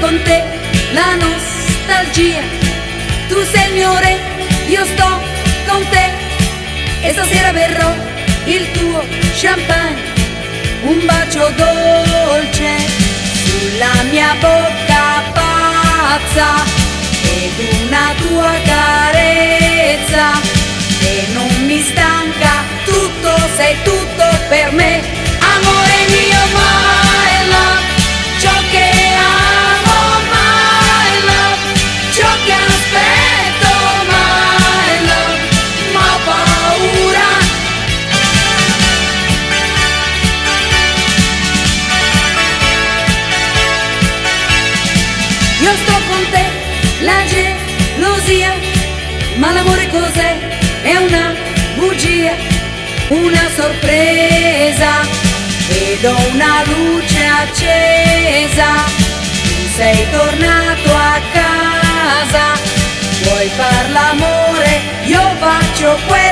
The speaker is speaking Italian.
con te la nostalgia. Tu sei il mio re, io sto con te e stasera berrò il tuo champagne, un bacio dolce sulla mia bocca pazza ed una tua carezza che non mi stanca, tutto sei tutto per me, amore mio, my love, ciò che amo, my love, ciò che aspetto, my love, ma ho paura. Io sto con te, la gelosia, ma l'amore cos'è? È una bugia, una sorpresa, vedo una luce accesa, tu sei tornato a casa, vuoi far l'amore, io faccio quello